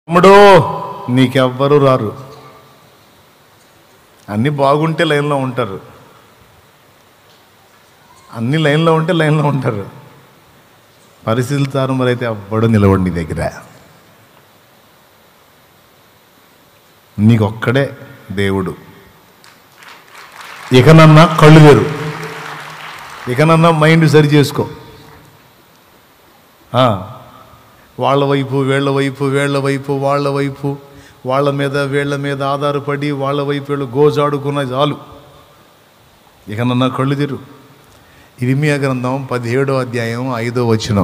తమ్ముడు నీకెవ్వరూ రారు. అన్నీ బాగుంటే లైన్లో ఉంటారు, అన్ని లైన్లో ఉంటే లైన్లో ఉంటారు. పరిస్థితులు తారుమారైతే ఎవ్వడూ నిలబడి నీ దగ్గర. నీకొక్కడే దేవుడు. ఇకనన్నా కళ్ళు తెరు, ఇకనన్నా మైండ్ సరి చేసుకో. వాళ్ళ వైపు వీళ్ళ వైపు, వీళ్ళ వైపు వాళ్ళ వైపు, వాళ్ళ మీద వీళ్ళ మీద ఆధారపడి వాళ్ళ వైపు వీళ్ళు గోజాడుకున్న చాలు. ఇకనన్నా కళ్ళు తెరు. ఇర్మీయా గ్రంథం 17వ అధ్యాయం 5వ వచనం.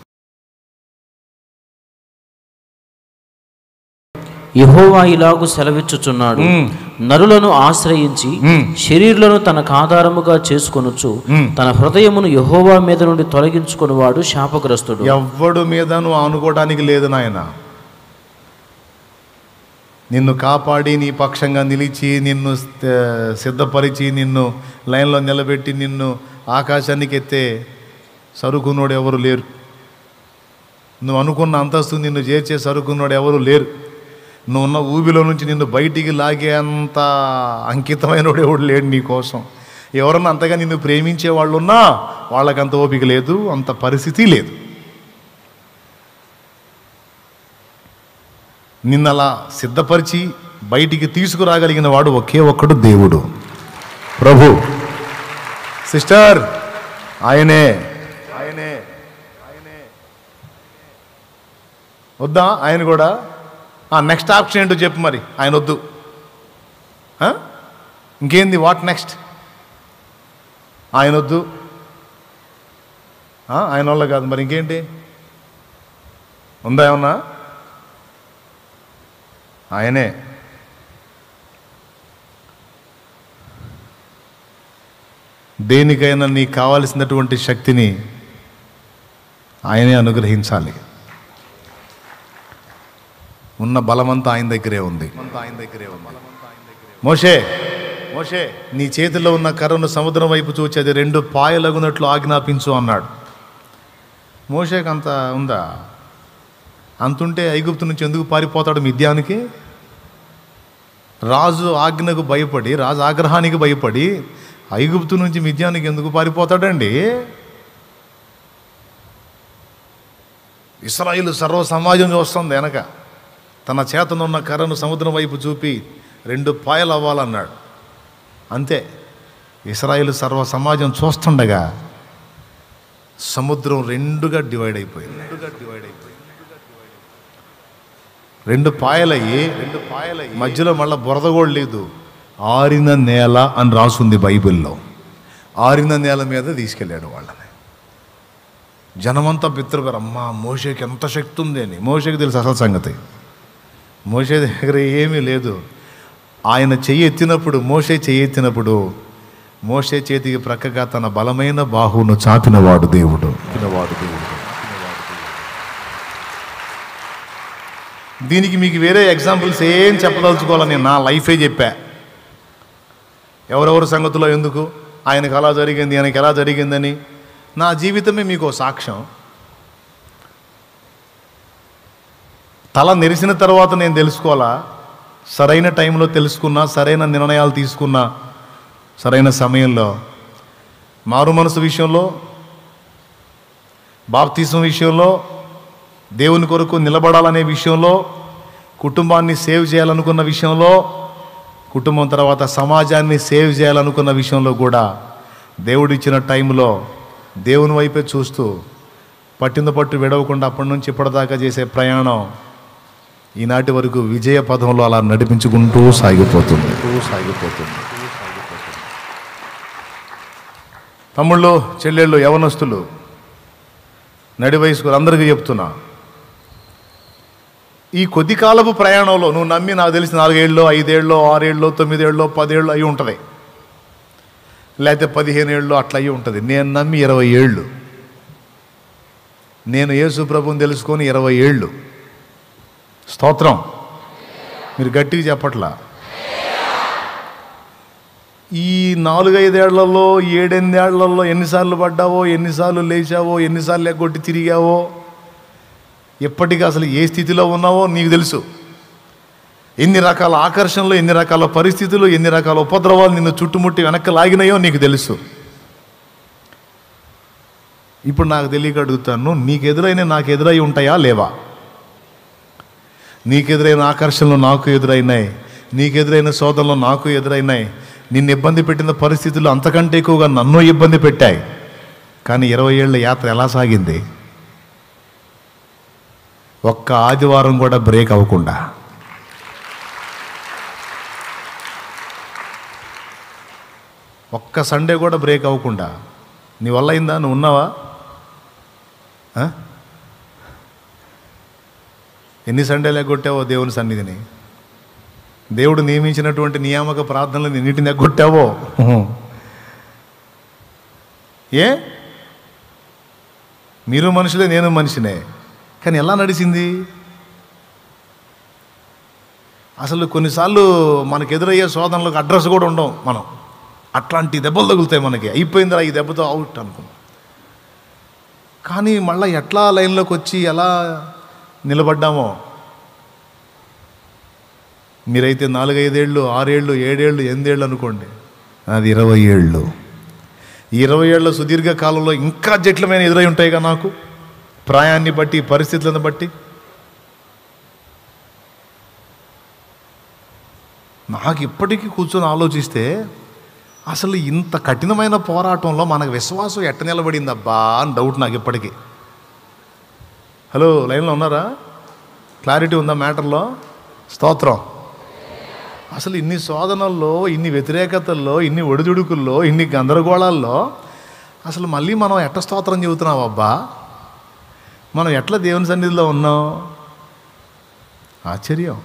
యెహోవా ఇలాగు సెలవిచ్చుచున్నాడు, నరులను ఆశ్రయించి శరీరులను తనకు ఆధారముగా చేసుకొనుచు తన హృదయమును యెహోవా మీద నుండి తొలగించుకునేవాడు శాపగ్రస్తుడు. ఎవ్వడు మీద నువ్వు ఆనుకోవడానికి లేదు నాయన. నిన్ను కాపాడి నీ పక్షంగా నిలిచి నిన్ను సిద్ధపరిచి నిన్ను లైన్లో నిలబెట్టి నిన్ను ఆకాశానికి ఎత్తే సరుకున్నోడు ఎవరు లేరు. నువ్వు అనుకున్న అంతస్తు నిన్ను చేర్చే సరుకున్నోడు ఎవరు లేరు. నువ్వు ఉన్న ఊబిలో నుంచి నిన్ను బయటికి లాగే అంత అంకితమైనోడు ఎవడు లేడు నీ కోసం. ఎవరన్నా అంతగా నిన్ను ప్రేమించే వాళ్ళు ఉన్నా వాళ్ళకంత ఓపిక లేదు, అంత పరిస్థితి లేదు. నిన్ను అలా సిద్ధపరిచి బయటికి తీసుకురాగలిగిన వాడు ఒకే ఒక్కడు దేవుడు, ప్రభు. సిస్టర్, ఆయనే ఆయనే ఆయనే వద్దా? ఆయన కూడా నెక్స్ట్ ఆప్షన్ ఏంటో చెప్పు. మరి ఆయన వద్దు, ఇంకేంది? What next? ఆయన వద్దు, ఆయన వల్ల కాదు, మరి ఇంకేంటి ఉందా? ఏమన్నా? ఆయనే. దేనికైనా నీకు కావాల్సినటువంటి శక్తిని ఆయనే అనుగ్రహించాలి. ఉన్న బలమంతా ఆయన దగ్గరే ఉంది. మోషే మోషే నీ చేతిలో ఉన్న కర్రను సముద్రం వైపు చూచి అది 2 పాయలగునట్లు ఆజ్ఞాపించు అన్నాడు. మోషేకి అంత ఉందా? అంతుంటే ఐగుప్తు నుంచి ఎందుకు పారిపోతాడు మిద్యానికి? రాజు ఆజ్ఞకు భయపడి, రాజు ఆగ్రహానికి భయపడి ఐగుప్తు నుంచి మిద్యానికి ఎందుకు పారిపోతాడండి? ఇశ్రాయేలు సర్వ సమాజం చూస్తుంది వెనక. తన చేతనున్న కర్రను సముద్రం వైపు చూపి 2 పాయలు అవ్వాలన్నాడు. అంతే. ఇశ్రాయేలు సర్వ సమాజం చూస్తుండగా సముద్రం 2గా డివైడ్ అయిపోయింది. 2 పాయలయ్యి మధ్యలో మళ్ళీ బురద కూడా లేదు. ఆరిన నేల అని రాసుంది బైబిల్లో. ఆరిన నేల మీద తీసుకెళ్ళాడు వాళ్ళని. జనమంతా పితృగారు, అమ్మా మోషేకి ఎంత శక్తి ఉంది అని. మోషేకి తెలుసు అసలు సంగతి. మోషే దగ్గర ఏమీ లేదు. ఆయన చెయ్యి ఎత్తినప్పుడు, మోషే చెయ్యి ఎత్తినప్పుడు మోషే చేతికి ప్రక్కగా తన బలమైన బాహువును చాపినవాడు దేవుడు. దీనికి మీకు వేరే ఎగ్జాంపుల్స్ ఏం చెప్పదలుచుకోవాలని నేను నా లైఫే చెప్పా. ఎవరెవరి సంగతిలో ఎందుకు, ఆయనకు అలా జరిగింది, ఆయనకి ఎలా జరిగిందని నా జీవితమే మీకు సాక్ష్యం. తల నెరిసిన తర్వాత నేను తెలుసుకోవాలా, సరైన టైంలో తెలుసుకున్నా, సరైన నిర్ణయాలు తీసుకున్నా, సరైన సమయంలో. మారు మనసు విషయంలో, బాప్తిసం విషయంలో, దేవుని కొరకు నిలబడాలనే విషయంలో, కుటుంబాన్ని సేవ్ చేయాలనుకున్న విషయంలో, కుటుంబం తర్వాత సమాజాన్ని సేవ్ చేయాలనుకున్న విషయంలో కూడా దేవుడిచ్చిన టైంలో దేవుని వైపే చూస్తూ పట్టింద పట్టు విడవకుండా అప్పటి నుంచి ఇప్పటిదాకా చేసే ప్రయాణం ఈనాటి వరకు విజయ పదంలో అలా నడిపించుకుంటూ సాగిపోతుంది. తమ్ముళ్ళు, చెల్లెళ్ళు, యవనస్తులు, నడి వయస్కులు అందరికీ చెప్తున్నా, ఈ కొద్ది కాలపు ప్రయాణంలో నువ్వు నమ్మి నాకు తెలిసి 4 ఏళ్ళు, 5 ఏళ్ళు, 6 ఏళ్ళు, 9 ఏళ్ళు, 10 ఏళ్ళు అయి ఉంటుంది, లేకపోతే 15 ఏళ్ళు అట్లా అయ్యి ఉంటుంది. నేను నమ్మి 20 ఏళ్ళు. నేను యేసు ప్రభువుని తెలుసుకొని 20 ఏళ్ళు. స్తోత్రం. మీరు గట్టిగా చెప్పట్లా. ఈ 4-5 ఏళ్లలో, 7-8 ఏళ్లలో ఎన్నిసార్లు పడ్డావో, ఎన్నిసార్లు లేచావో, ఎన్నిసార్లు ఎగ్గొట్టి తిరిగావో, ఎప్పటికీ అసలు ఏ స్థితిలో ఉన్నావో నీకు తెలుసు. ఎన్ని రకాల ఆకర్షణలు, ఎన్ని రకాల పరిస్థితులు, ఎన్ని రకాల ఉపద్రవాలు నిన్ను చుట్టుముట్టి వెనక్కి లాగినాయో నీకు తెలుసు. ఇప్పుడు నాకు తెలియక అడుగుతాను, నీకు ఎదురైన నాకు ఎదురై ఉంటాయా లేవా? నీకెదురైన ఆకర్షణలు నాకు ఎదురైనాయి, నీకెదురైన శోధనలు నాకు ఎదురైనాయి. నిన్ను ఇబ్బంది పెట్టిన పరిస్థితులు అంతకంటే ఎక్కువగా నన్ను ఇబ్బంది పెట్టాయి. కానీ 20 ఏళ్ళ యాత్ర ఎలా సాగింది? ఒక్క ఆదివారం కూడా బ్రేక్ అవ్వకుండా, ఒక్క సండే కూడా బ్రేక్ అవ్వకుండా. నీ వల్ల అయిందా? నువ్వు ఉన్నావా? ఎన్ని సండేలు ఎగ్గొట్టావో దేవుని సన్నిధిని? దేవుడు నియమించినటువంటి నియామక ప్రార్థనలు ఎన్నిటిని ఎగ్గొట్టావో? ఏ మీరు మనుషులే, నేను మనిషినే. కానీ ఎలా నడిచింది? అసలు కొన్నిసార్లు మనకు ఎదురయ్యే శోధనలకు అడ్రస్ కూడా ఉండవు. మనం అట్లాంటి దెబ్బలు తగులుతాయి మనకి. అయిపోయిందిరా ఈ దెబ్బతో అవుట్ అనుకున్నాం. కానీ మళ్ళీ ఎట్లా లైన్లోకి వచ్చి ఎలా నిలబడ్డామో. మీరైతే 4, 5 ఏళ్ళు, 6 ఏళ్ళు, 7 ఏళ్ళు, 8 ఏళ్ళు అనుకోండి, అది 20 ఏళ్ళు. ఈ 20 ఏళ్ళ సుదీర్ఘ కాలంలో ఇంకా జట్లమైన ఎదురై ఉంటాయిగా నాకు, ప్రాయాన్ని బట్టి, పరిస్థితులను బట్టి. నాకు ఇప్పటికీ కూర్చొని ఆలోచిస్తే అసలు ఇంత కఠినమైన పోరాటంలో మనకు విశ్వాసం ఎట్ట నిలబడిందబ్బా అని డౌట్ నాకు ఇప్పటికీ. హలో, లైన్లో ఉన్నారా? క్లారిటీ ఉందా మ్యాటర్లో? స్తోత్రం. అసలు ఇన్ని శోధనల్లో, ఇన్ని వ్యతిరేకతల్లో, ఇన్ని ఒడిదుడుకుల్లో, ఇన్ని గందరగోళాల్లో అసలు మళ్ళీ మనం ఎట్ట స్తోత్రం చెబుతున్నాం అబ్బా? మనం ఎట్లా దేవుని సన్నిధిలో ఉన్నాం? ఆశ్చర్యం,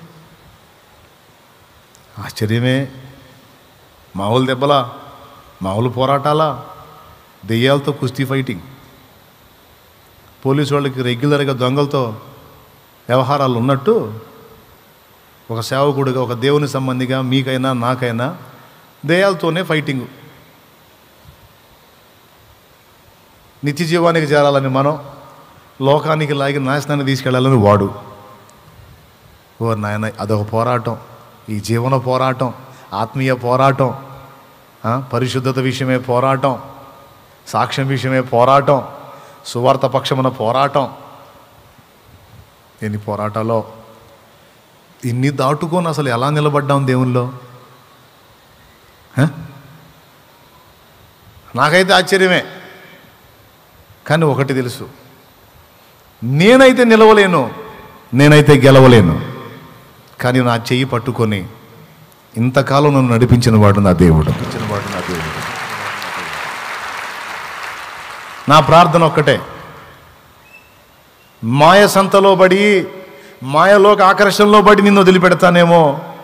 ఆశ్చర్యమే. మామూలు దెబ్బలా, మామూలు పోరాటాలా? దెయ్యాలతో కుస్తీ ఫైటింగ్, పోలీసు వాళ్ళకి రెగ్యులర్గా దొంగలతో వ్యవహారాలు ఉన్నట్టు, ఒక సేవకుడిగా, ఒక దేవుని సంబంధిగా మీకైనా నాకైనా దెయ్యాలతోనే ఫైటింగు. నిత్య జీవానికి చేరాలని మనం, లోకానికి లాగి నాశనాన్ని తీసుకెళ్ళాలని వాడు. ఓ నాయన, అదొక పోరాటం. ఈ జీవన పోరాటం, ఆత్మీయ పోరాటం, పరిశుద్ధత విషయమే పోరాటం, సాక్ష్యం విషయమే పోరాటం, సువార్త పక్షమున పోరాటం. ఎన్ని పోరాటాలో! ఇన్ని దాటుకొని అసలు ఎలా నిలబడ్డాం దేవుల్లో? నాకైతే ఆశ్చర్యమే. కానీ ఒకటి తెలుసు, నేనైతే నిలవలేను, నేనైతే గెలవలేను. కానీ నా చెయ్యి పట్టుకొని ఇంతకాలం నన్ను నడిపించిన వాడు నా దేవుడు. నా ప్రార్థన ఒక్కటే, మాయ సంతలో పడి, మాయలోక ఆకర్షణలో పడి నిన్ను వదిలిపెడతానేమో.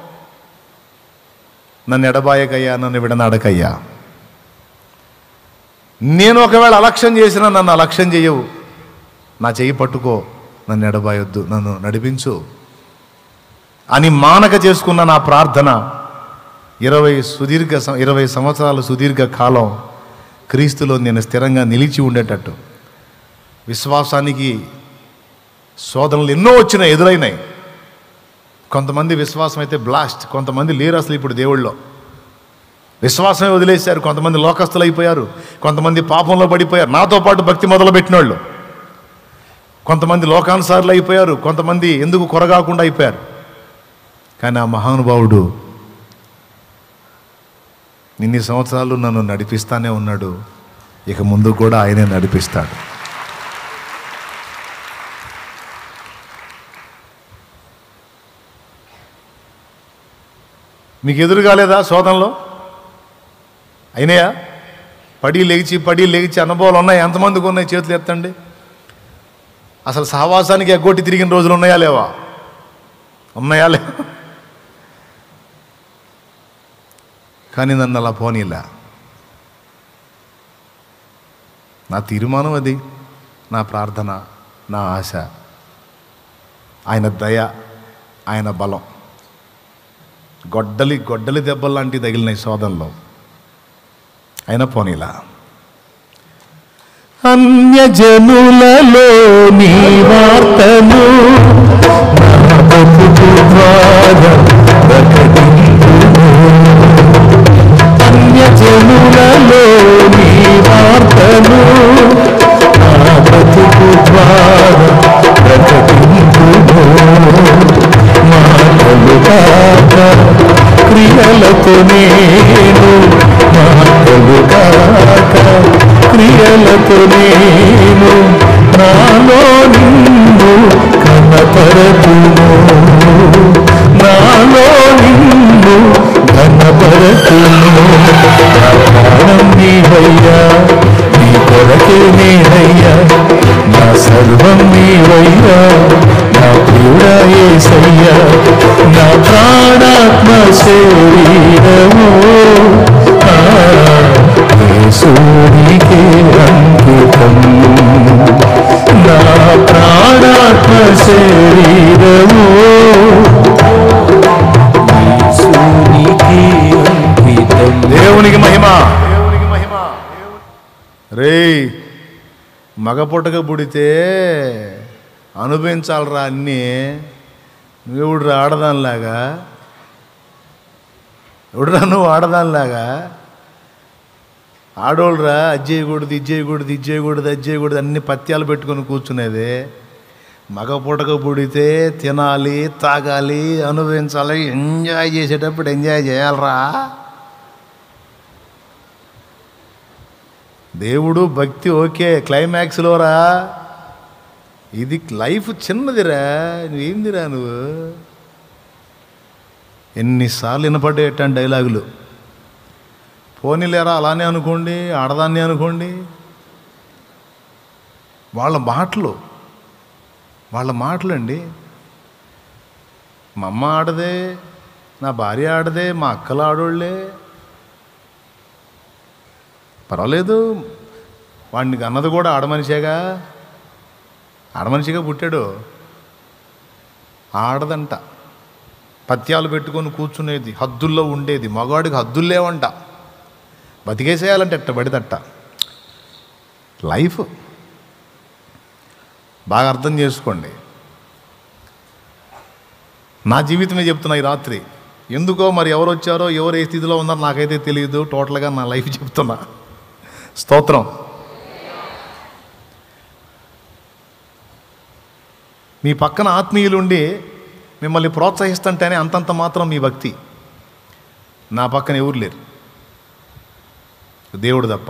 నన్ను ఎడబాయకయ్యా, నన్ను విడనాడకయ్యా. నేను ఒకవేళ అలక్ష్యం చేసినా నన్ను అలక్ష్యం చేయవు. నా చెయ్యి పట్టుకో, నన్ను ఎడబాయొద్దు, నన్ను నడిపించు అని మానక చేసుకున్న నా ప్రార్థన 20 సంవత్సరాల సుదీర్ఘ కాలం క్రీస్తులో నేను స్థిరంగా నిలిచి ఉండేటట్టు. విశ్వాసానికి శోధనలు ఎన్నో వచ్చినాయి, ఎదురైనాయి. కొంతమంది విశ్వాసం అయితే బ్లాస్ట్, కొంతమంది లేరు అసలు ఇప్పుడు దేవుళ్ళో. విశ్వాసమే వదిలేశారు. కొంతమంది లోకస్తులు అయిపోయారు, కొంతమంది పాపంలో పడిపోయారు, నాతో పాటు భక్తి మొదలుపెట్టిన వాళ్ళు. కొంతమంది లోకానుసారులు అయిపోయారు, కొంతమంది ఎందుకు కొరగాకుండా అయిపోయారు. కానీ ఆ మహానుభావుడు ఇన్ని సంవత్సరాలు నన్ను నడిపిస్తానే ఉన్నాడు. ఇక ముందు కూడా ఆయనే నడిపిస్తాడు. మీకు ఎదురు కాలేదా శోధనలో? అయినాయా? పడి లేచి అనుభవాలు ఉన్నాయి. ఎంతమందికి ఉన్నాయి? చేతులు ఎత్తండి. అసలు సహవాసానికి ఎగ్గొట్టి తిరిగిన రోజులు ఉన్నాయా లేవా? ఉన్నాయా లేవా? కానీ నన్ను అలా పోనీలా. నా తీర్మానం అది, నా ప్రార్థన, నా ఆశ. ఆయన దయ, ఆయన బలం. గొడ్డలి దెబ్బలు లాంటివి తగిలినాయి శోధనలో, అయినా పోనీలా. అన్యజనులలో నీ వార్తను కాక క్రియలతో నేను మాటలు కాక క్రియలతో నేను నాలో నిన్ను కనపరతును, నాలో నిన్ను కనపరతును. నా ప్రాణం నీవయ్యా, నీ కొరకే నేనయ్యా, నా సర్వం నీవయ్యా, నా ప్రియుడా యేసయ్యా. నా ప్రాణాత్మ శరీరము యేసునికే అంకితం. నా ప్రాణాత్మ శరీరము యేసునికే అంకితం. దేవునికి మహిమ. రేయ్, మగ పుట్టక పుడితే అనుభవించాలరా అన్నీ. నువ్వెవడురా ఆడదానిలాగా, ఎవడురా నువ్వు ఆడదానిలాగా? ఆడోళ్ళరా అది చేయకూడదు, ఇది చేయకూడదు, ఇది చేయకూడదు, అది చేయకూడదు అన్ని పత్యాలు పెట్టుకొని కూర్చునేది. మగ పుట్టక పుడితే తినాలి, తాగాలి, అనుభవించాలి, ఎంజాయ్ చేసేటప్పుడు ఎంజాయ్ చేయాలరా. దేవుడు భక్తి ఓకే, క్లైమాక్స్లోరా. ఇది లైఫ్ చిన్నదిరా, నువ్వేందిరా నువ్వు? ఎన్నిసార్లు వినపడ్డాయి ఎట్టండి డైలాగులు. పోనీలేరా అలానే అనుకోండి, ఆడదాన్ని అనుకోండి. వాళ్ళ మాటలండి. మా అమ్మ ఆడదే, నా భార్య ఆడదే, మా అక్కలు ఆడోళ్ళే. పర్వాలేదు, వాడిని అన్నది కూడా ఆడమనిషిగా పుట్టాడు. ఆడదంట, పత్యాలు పెట్టుకొని కూర్చునేది, హద్దుల్లో ఉండేది. మగవాడికి హద్దులు లేవంట, బతికేసేయాలంటే ఎట్ట పడితట్ట. లైఫ్ బాగా అర్థం చేసుకోండి. నా జీవితమే చెప్తున్నా ఈ రాత్రి. ఎందుకో మరి ఎవరు వచ్చారో, ఎవరు ఏ స్థితిలో ఉన్నారో నాకైతే తెలియదు. టోటల్గా నా లైఫ్ చెప్తున్నా. స్తోత్రం. మీ పక్కన ఆత్మీయులుండి మిమ్మల్ని ప్రోత్సహిస్తుంటేనే అంతంత మాత్రం మీ భక్తి. నా పక్కన ఎవరు లేరు, దేవుడు తప్ప.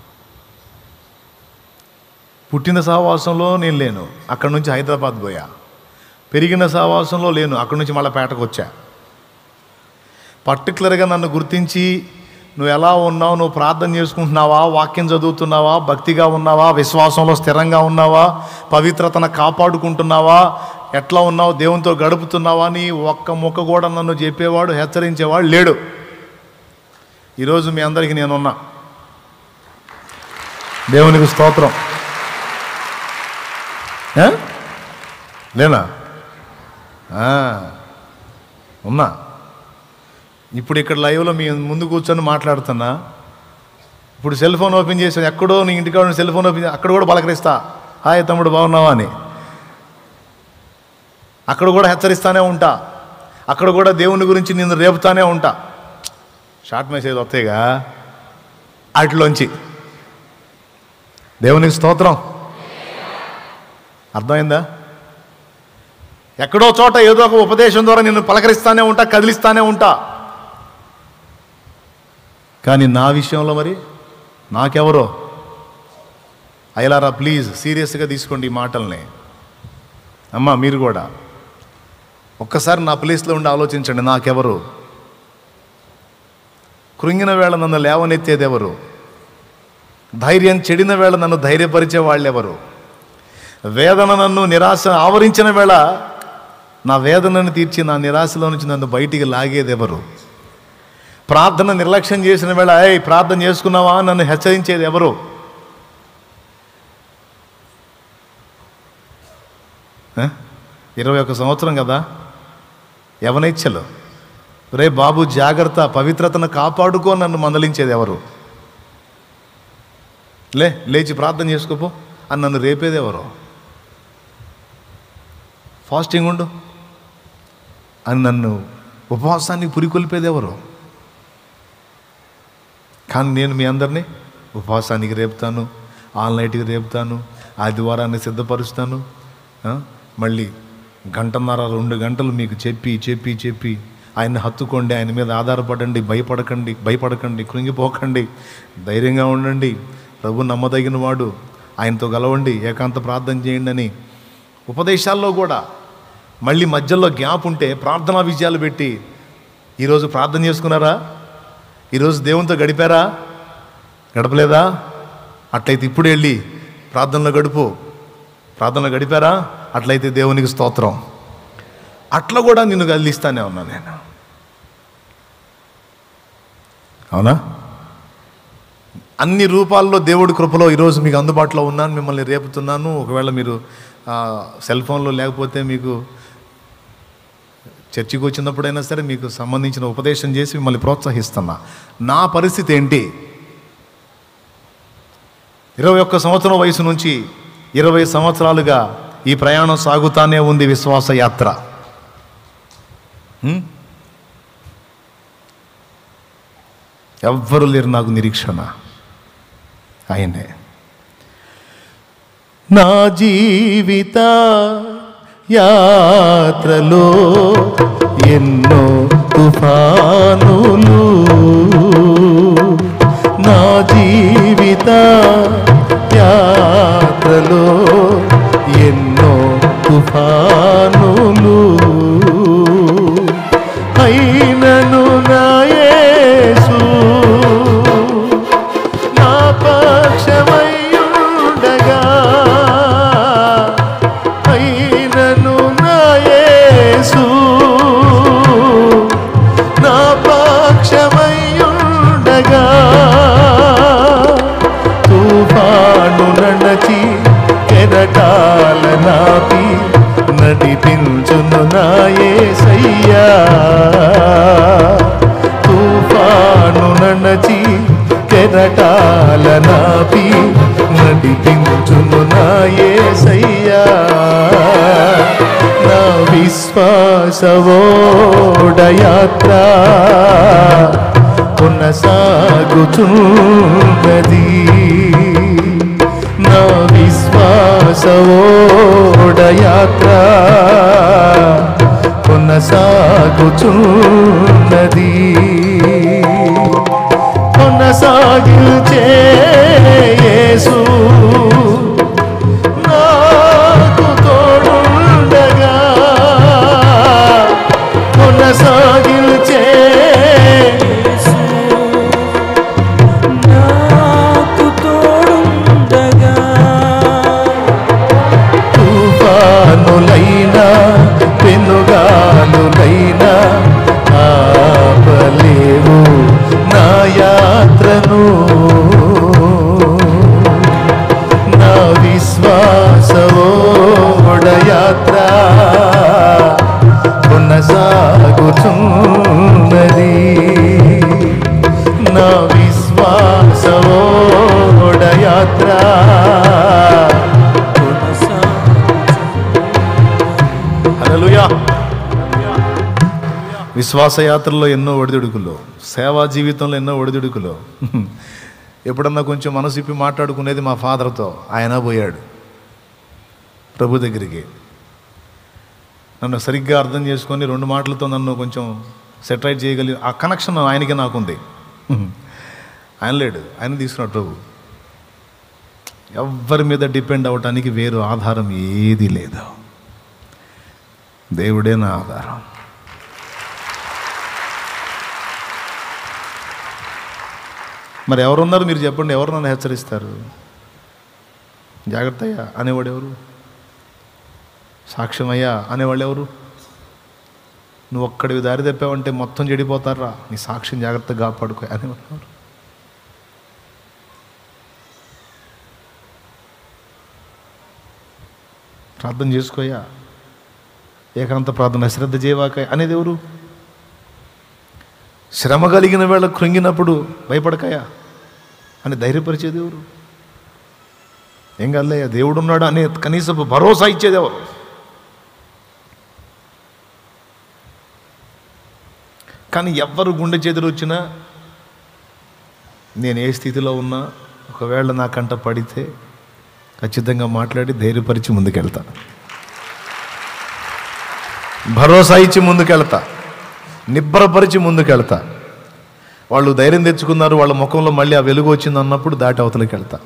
పుట్టిన సహవాసంలో నేను లేను, అక్కడి నుంచి హైదరాబాద్ పోయా. పెరిగిన సహవాసంలో లేను, అక్కడి నుంచి మళ్ళీ పేటకు వచ్చా. పర్టికులర్గా నన్ను గుర్తించి నువ్వు ఎలా ఉన్నావు, నువ్వు ప్రార్థన చేసుకుంటున్నావా, వాక్యం చదువుతున్నావా, భక్తిగా ఉన్నావా, విశ్వాసంలో స్థిరంగా ఉన్నావా, పవిత్రతను కాపాడుకుంటున్నావా, ఎట్లా ఉన్నావు, దేవునితో గడుపుతున్నావా అని ఒక్క ముక్క కూడా నన్ను చెప్పేవాడు, హెచ్చరించేవాడు లేడు. ఈరోజు మీ అందరికీ నేనున్నా. దేవునికి స్తోత్రం. లేనా? ఉన్నా. ఇప్పుడు ఇక్కడ లైవ్లో మీ ముందు కూర్చొని మాట్లాడుతున్నా. ఇప్పుడు సెల్ ఫోన్ ఓపెన్ చేసాను, ఎక్కడో నీ ఇంటికాడ సెల్ ఫోన్ ఓపెన్ చేసి అక్కడ కూడా పలకరిస్తా, హాయ్ తమ్ముడు బాగున్నావా అని. అక్కడ కూడా హెచ్చరిస్తానే ఉంటా, అక్కడ కూడా దేవుని గురించి నేను రేపుతానే ఉంటా. షార్ట్ మెసేజ్ వస్తాయిగా వాటిలోంచి. దేవునికి స్తోత్రం. అర్థమైందా? ఎక్కడో చోట ఏదో ఒక ఉపదేశం ద్వారా నిన్ను పలకరిస్తానే ఉంటా, కదిలిస్తానే ఉంటా. కానీ నా విషయంలో మరి నాకెవరో? అయ్యలారా ప్లీజ్ సీరియస్గా తీసుకోండి ఈ మాటల్ని. అమ్మా మీరు కూడా ఒక్కసారి నా ప్లేస్లో ఉండి ఆలోచించండి. నాకెవరు? కృంగిన వేళ నన్ను లేవనెత్తేది ఎవరు? ధైర్యం చెడిన వేళ నన్ను ధైర్యపరిచే వాళ్ళు ఎవరు? వేదన నన్ను నిరాశ ఆవరించిన వేళ నా వేదనను తీర్చి నా నిరాశలో నుంచి నన్ను బయటికి లాగేది ఎవరు? ప్రార్థన నిర్లక్ష్యం చేసిన వేళ ప్రార్థన చేసుకున్నావా నన్ను హెచ్చరించేది ఎవరు? 21 సంవత్సరం కదా, యవనేచ్ఛలు. రే బాబు జాగ్రత్త, పవిత్రతను కాపాడుకో నన్ను మందలించేది ఎవరు? లేచి ప్రార్థన చేసుకోపో అని నన్ను రేపేది ఎవరు? ఫాస్టింగ్ ఉండు అని నన్ను ఉపవాసాన్ని పురికొల్పేది ఎవరు? కానీ నేను మీ అందరినీ ఉపవాసానికి రేపుతాను, ఆల్ నైట్కి రేపుతాను, ఆదివారాన్ని సిద్ధపరుస్తాను, మళ్ళీ 1.5 2 గంటలు మీకు చెప్పి ఆయన్ని హత్తుకోండి, ఆయన మీద ఆధారపడండి, భయపడకండి, కృంగిపోకండి, ధైర్యంగా ఉండండి, ప్రభు నమ్మదగిన వాడు, ఆయనతో గలవండి, ఏకాంత ప్రార్థన చేయండి అని ఉపదేశాల్లో కూడా మళ్ళీ మధ్యలో గ్యాప్ ఉంటే ప్రార్థనా విజయాలు పెట్టి ఈరోజు ప్రార్థన చేసుకున్నారా? ఈరోజు దేవునితో గడిపారా? గడపలేదా? అట్లయితే ఇప్పుడు వెళ్ళి ప్రార్థనలో ప్రార్థనలో గడిపారా? అట్లయితే దేవునికి స్తోత్రం. అట్లా కూడా నిన్ను కదిలిస్తానే ఉన్నా నేను. అవునా? అన్ని రూపాల్లో దేవుడి కృపలో ఈరోజు మీకు అందుబాటులో ఉన్నాను, మిమ్మల్ని రేపుతున్నాను. ఒకవేళ మీరు సెల్ ఫోన్లో లేకపోతే మీకు చర్చికి వచ్చినప్పుడైనా సరే మీకు సంబంధించిన ఉపదేశం చేసి మిమ్మల్ని ప్రోత్సహిస్తున్నా. నా పరిస్థితి ఏంటి? 21 సంవత్సరం వయసు నుంచి 20 సంవత్సరాలుగా ఈ ప్రయాణం సాగుతానే ఉంది, విశ్వాస యాత్ర. ఎవ్వరు లేరు నాకు నిరీక్షణ, ఆయనే. నా జీవిత యాత్రలో ఎన్నో తుఫానులు, నా జీవిత యాత్రలో ఎన్నో తుఫానులు, అయినను నా యేసు నా పక్షమయ్యుండగా, అయినను నా యేసు నా పక్షమయ్యుండగా, తుఫాను నడచి కెరటాల నాపి నడిపించును నా యేసయ్యా, తుఫాను నడచి కెరటాల నాపి నడిపించును నా యేసయ్యా, నా విశ్వాసవోడయాత్ర కొనసాగుచున్నది, నా విశ్వాసవోడయాత్ర కొనసాగుచున్నది, కొనసాగించే యేసు నాకు తోడుండగా, కొనసాగించే తుఫానులైనా పెనుగాలులైనా ఆపలేవు నా యాత్రను, నా విశ్వాసవోడయాత్ర కొనసాగుచున్నది, నా విశ్వాసవోడయాత్ర. హల్లెలూయా. విశ్వాసయాత్రలో ఎన్నో ఒడిదుడుకులు, సేవా జీవితంలో ఎన్నో ఒడిదుడుకులు. ఎప్పుడన్నా కొంచెం మనసిప్పి మాట్లాడుకునేది మా ఫాదర్తో. ఆయన పోయాడు ప్రభు దగ్గరికి. నన్ను సరిగ్గా అర్థం చేసుకొని 2 మాటలతో నన్ను కొంచెం సెటరైట్ చేయగలిగి ఆ కనెక్షన్ ఆయనకి నాకుంది. ఆయన లేడు, ఆయన తీసుకున్నాడు ప్రభు. ఎవ్వరి మీద డిపెండ్ అవ్వటానికి వేరు ఆధారం ఏది లేదు, దేవుడే నా ఆధారం. మరి ఎవరున్నారు మీరు చెప్పండి? ఎవరు నన్ను హెచ్చరిస్తారు? జాగ్రత్త అయ్యా అనేవాడు ఎవరు? సాక్ష్యం అయ్యా అనేవాళ్ళు ఎవరు? నువ్వు ఒక్కడివి దారి తప్పావంటే మొత్తం చెడిపోతారా, నీ సాక్ష్యం జాగ్రత్తగా కాపాడుకో అనేవాళ్ళు ఎవరు? ప్రార్థన చేసుకోయా, ఏకాంత ప్రార్థన శ్రద్ధ చేయవాక అనేది ఎవరు? శ్రమ కలిగిన వేళ కృంగినప్పుడు భయపడకాయా అని ధైర్యపరిచేది ఎవరు? ఏం కాదులయ్యా దేవుడు ఉన్నాడు అనే కనీసపు భరోసా ఇచ్చేది ఎవరు? కానీ ఎవ్వరు గుండె చెదురు వచ్చినా నేను ఏ స్థితిలో ఉన్నా ఒకవేళ నా కంట పడితే ఖచ్చితంగా మాట్లాడి ధైర్యపరిచి ముందుకెళ్తాను. భరోసా ఇచ్చి ముందుకెళ్తా, నిబ్బరపరిచి ముందుకెళ్తా. వాళ్ళు ధైర్యం తెచ్చుకున్నారు, వాళ్ళ ముఖంలో మళ్ళీ ఆ వెలుగు వచ్చింది అన్నప్పుడు దాటి అవతలకి వెళ్తా.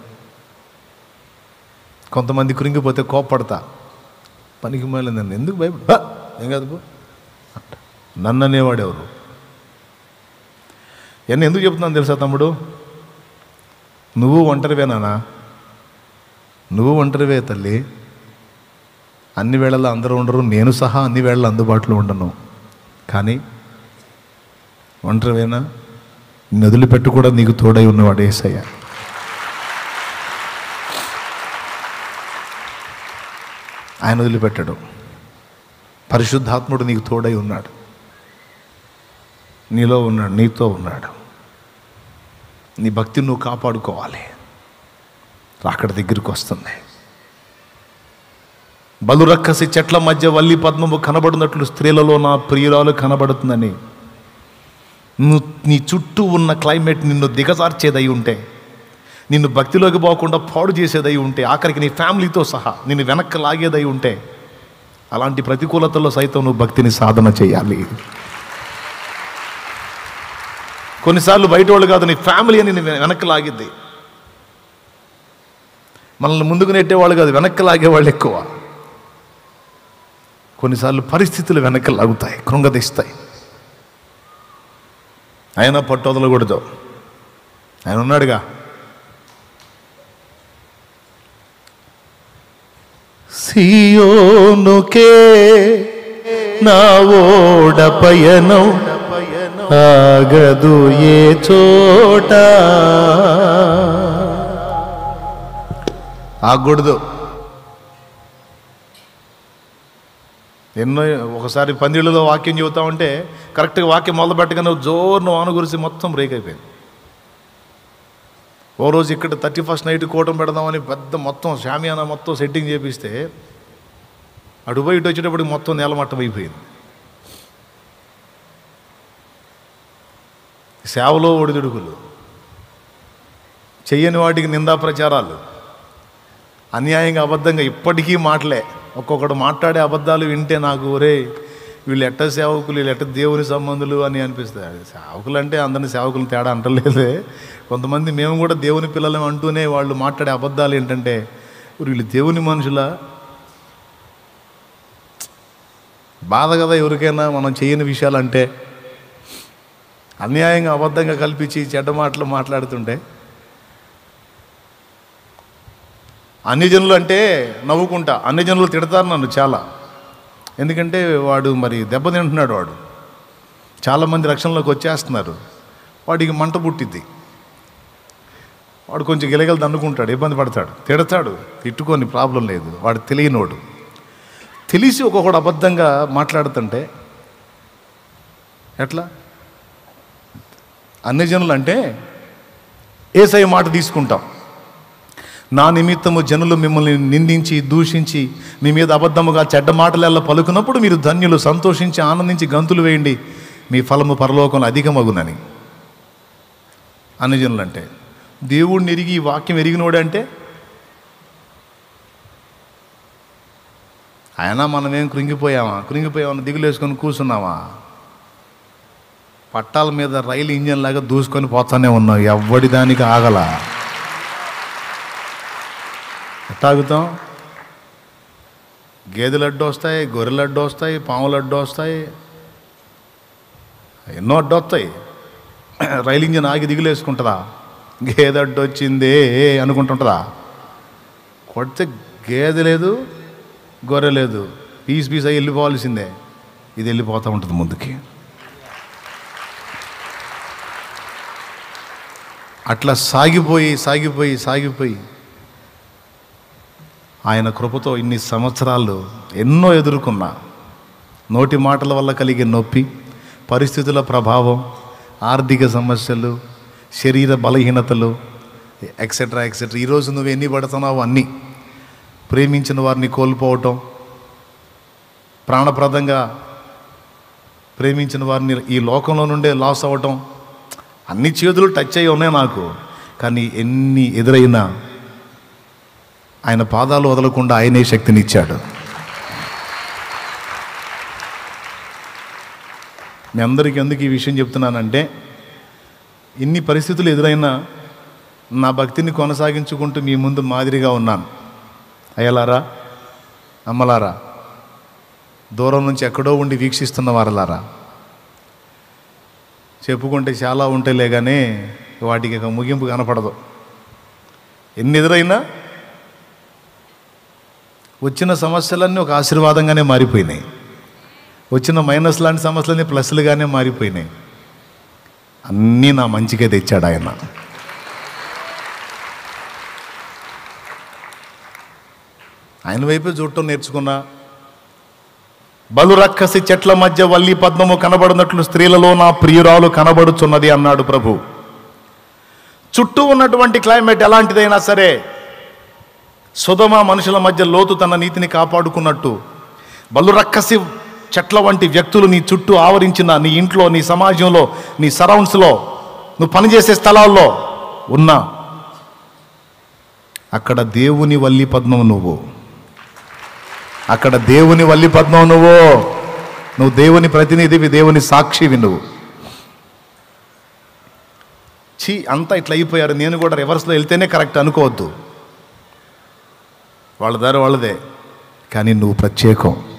కొంతమంది కృంగిపోతే కోప్పడతా, పనికి మళ్ళీ నన్ను ఎందుకు భయపడ, ఏం కాదు పో, నన్ను అనేవాడు ఎవరు? ఇవన్నీ ఎందుకు చెప్తున్నాను తెలుసా తమ్ముడు? నువ్వు ఒంటరివేనా? నువ్వు ఒంటరివే తల్లి. అన్ని వేళల్లో అందరూ ఉండరు, నేను సహా అన్ని వేళల్లో అందుబాటులో ఉండను. కానీ ఒంటరివేనా? నదులు పెట్టు కూడా నీకు తోడై ఉన్నవాడు యేసయ్య. ఆయన వదిలిపెట్టాడు. పరిశుద్ధాత్ముడు నీకు తోడై ఉన్నాడు, నీలో ఉన్నాడు, నీతో ఉన్నాడు. నీ భక్తిని నువ్వు కాపాడుకోవాలి. రాకడ దగ్గరికి వస్తుంది. బలురక్కసి చెట్ల మధ్య వల్లి పద్మము కనబడినట్లు స్త్రీలలో నా ప్రియురాలు కనబడుతుందని. నీ చుట్టూ ఉన్న క్లైమేట్ నిన్ను దిగజార్చేదై ఉంటే, నిన్ను భక్తిలోకి పోకుండా పాడు చేసేదై ఉంటే, ఆఖరికి నీ ఫ్యామిలీతో సహా నిన్ను వెనక్కి లాగేదై ఉంటే, అలాంటి ప్రతికూలతల్లో సైతం నువ్వు భక్తిని సాధన చేయాలి. కొన్నిసార్లు బయట వాళ్ళు కాదు, నీ ఫ్యామిలీ అని వెనక్కి లాగిద్ది. మనల్ని ముందుకు నెట్టేవాళ్ళు కాదు, వెనక్కి లాగేవాళ్ళు ఎక్కువ. కొన్నిసార్లు పరిస్థితులు వెనక్కి లాగుతాయి, కృంగదీస్తాయి. ఆయన పట్టు వదలకూడదు. ఆయన ఉన్నాడుగా. సియోనుకే నా ఓడ పయనం ఆగదు ఏ చోట. ఆగకూడదు. ఎన్నో ఒకసారి పందిళ్ళలో వాక్యం చెబుతా ఉంటే కరెక్ట్గా వాక్యం మొదలు పెట్టగానే జోరును వాన గురిసి మొత్తం బ్రేక్ అయిపోయింది. ఓ రోజు ఇక్కడ 31st నైట్ కూటం పెడదామని పెద్ద మొత్తం షామియానా మొత్తం సెట్టింగ్ చేపిస్తే అటుపోయి ఇటు వచ్చేటప్పటికి మొత్తం నేలమట్టం అయిపోయింది. సేవలో ఒడిదుడుకులు, చెయ్యని వాటికి నిందా ప్రచారాలు, అన్యాయంగా అబద్ధంగా ఇప్పటికీ మాటలే. ఒక్కొక్కడు మాట్లాడే అబద్ధాలు వింటే నాకు ఒరే వీళ్ళు ఎట్ట సేవకులు, వీళ్ళు ఎట్ట దేవుని సంబంధులు అని అనిపిస్తుంది. సేవకులు అంటే అందరినీ సేవకులు తేడా అంటలేదే. కొంతమంది మేము కూడా దేవుని పిల్లలం అంటూనే వాళ్ళు మాట్లాడే అబద్ధాలు ఏంటంటే వీళ్ళు దేవుని మనుషులా? బాధ కదా ఎవరికైనా మనం చేయని విషయాలు అంటే. అన్యాయంగా అబద్ధంగా కల్పించి చెడ్డ మాటలు మాట్లాడుతుంటే. అన్ని జనులు అంటే నవ్వుకుంటా, అన్ని జనులు తిడతారు నన్ను చాలా. ఎందుకంటే వాడు మరి దెబ్బతింటున్నాడు. వాడు చాలామంది రక్షణలోకి వచ్చేస్తున్నారు, వాడికి మంట పుట్టిద్ది. వాడు కొంచెం గిలగలు దండుకుంటాడు, ఇబ్బంది పడతాడు, తిడతాడు, తిట్టుకొని ప్రాబ్లం లేదు. వాడు తెలియనోడు. తెలిసి ఒక్కొక్కడు అబద్ధంగా మాట్లాడుతుంటే ఎట్లా? అన్ని జనులు అంటే యేసయ్య మాట తీసుకుంటాం. నా నిమిత్తము జనులు మిమ్మల్ని నిందించి దూషించి మీ మీద అబద్ధముగా చెడ్డ మాటలెల్లా పలుకున్నప్పుడు మీరు ధన్యులు, సంతోషించి ఆనందించి గంతులు వేయండి, మీ ఫలము పరలోకంలో అధికమగునని. అన్ని జనులు అంటే దేవుడిని ఎరిగి ఈ వాక్యం ఎరిగినోడంటే అయినా మనమేం కృంగిపోయామా దిగులేసుకొని కూర్చున్నామా? పట్టాల మీద రైలు ఇంజన్ లాగా దూసుకొని పోతానే ఉన్నాం, ఎవ్వడి దానికి ఆగల. ఎట్టాగుతాం? గేదెలు అడ్డు వస్తాయి, గొర్రెలు అడ్డు వస్తాయి, పాములు అడ్డు వస్తాయి, ఎన్నో అడ్డు వస్తాయి. రైలు ఇంజన్ ఆగి దిగులేసుకుంటుందా? గేదె అడ్డు వచ్చిందే అనుకుంటుంటుందా? కొడితే గేదె లేదు, గొర్రె లేదు, పీస్ అయ్యి వెళ్ళిపోవాల్సిందే. ఇది వెళ్ళిపోతూ ఉంటుంది ముందుకి. అట్లా సాగిపోయి ఆయన కృపతో ఇన్ని సంవత్సరాలు ఎన్నో ఎదుర్కొన్నా. నోటి మాటల వల్ల కలిగే నొప్పి, పరిస్థితుల ప్రభావం, ఆర్థిక సమస్యలు, శరీర బలహీనతలు, ఎక్సెట్రా. ఈరోజు నువ్వు ఎన్ని పడుతున్నావు అన్నీ. ప్రేమించిన వారిని కోల్పోవటం, ప్రాణప్రదంగా ప్రేమించిన వారిని ఈ లోకంలో నుండే లాస్ అవ్వటం, అన్ని చేతులు టచ్ అయ్యి ఉన్నాయి నాకు. కానీ ఎన్ని ఎదురైనా ఆయన పాదాలు వదలకుండా ఆయనే శక్తినిచ్చాడు. మీ అందరికీ ఎందుకు ఈ విషయం చెప్తున్నానంటే, ఇన్ని పరిస్థితులు ఎదురైనా నా భక్తిని కొనసాగించుకుంటూ మీ ముందు మాదిరిగా ఉన్నాను. అయ్యలారా, అమ్మలారా, దూరం నుంచి ఎక్కడో ఉండి వీక్షిస్తున్న వారలారా, చెప్పుకుంటే చాలా ఉంటేలే కానీ వాటికి ఇక ముగింపు కనపడదు. ఎన్ని ఎదురైనా వచ్చిన సమస్యలన్నీ ఒక ఆశీర్వాదంగానే మారిపోయినాయి. వచ్చిన మైనస్ లాంటి సమస్యలన్నీ ప్లస్లుగానే మారిపోయినాయి. అన్నీ నా మంచిగా తెచ్చాడు ఆయన. ఆయన వైపే చూడటం నేర్చుకున్నా. బలు రక్కసి చెట్ల మధ్య వల్లి పద్మము కనబడినట్లు స్త్రీలలో నా ప్రియురాలు కనబడుచున్నది అన్నాడు ప్రభు. చుట్టూ ఉన్నటువంటి క్లైమేట్ ఎలాంటిదైనా సరే, సొదొమ మనుషుల మధ్య లోతు తన నీతిని కాపాడుకున్నట్టు, బలు రక్కసి చెట్ల వంటి వ్యక్తులు నీ చుట్టూ ఆవరించిన నీ ఇంట్లో, నీ సమాజంలో, నీ సరౌండ్స్లో, నువ్వు పనిచేసే స్థలాల్లో ఉన్నా, అక్కడ దేవుని వల్లి పద్మం నువ్వు. అక్కడ దేవుని వల్లి పద్మం నువ్వు దేవుని ప్రతినిధివి, దేవుని సాక్షివి నువ్వు. అంతా ఇట్లా అయిపోయారు, నేను కూడా రివర్స్లో వెళ్తేనే కరెక్ట్ అనుకోవద్దు. వాళ్ళ దారి వాళ్ళదే, కానీ నువ్వు ప్రత్యేకం.